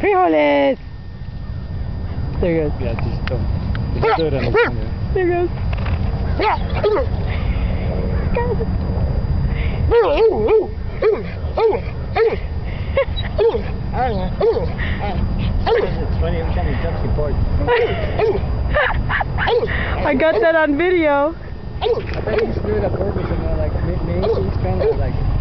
Frijoles! There he goes. Yeah, just don't. Just do it on the corner. There he goes. It's funny every time he jumps, he barks. I got that on video. I bet he screwed up purpose and like maybe he's kind of like